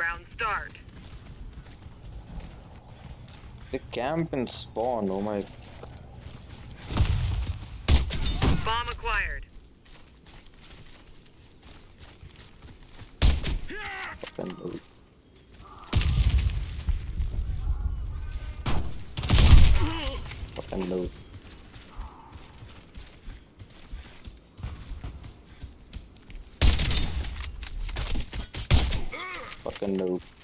Round start. The camp and spawn, oh my. Bomb acquired. Fucking noob. Fucking noob. Fucking noob.